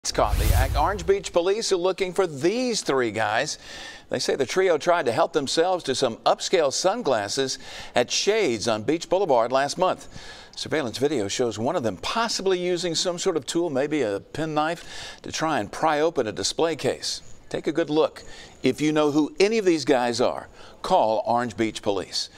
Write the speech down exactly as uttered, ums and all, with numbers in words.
It's caught. The Orange Beach police are looking for these three guys. They say the trio tried to help themselves to some upscale sunglasses at Shades on Beach Boulevard last month. Surveillance video shows one of them possibly using some sort of tool, maybe a penknife, to try and pry open a display case. Take a good look. If you know who any of these guys are, call Orange Beach Police.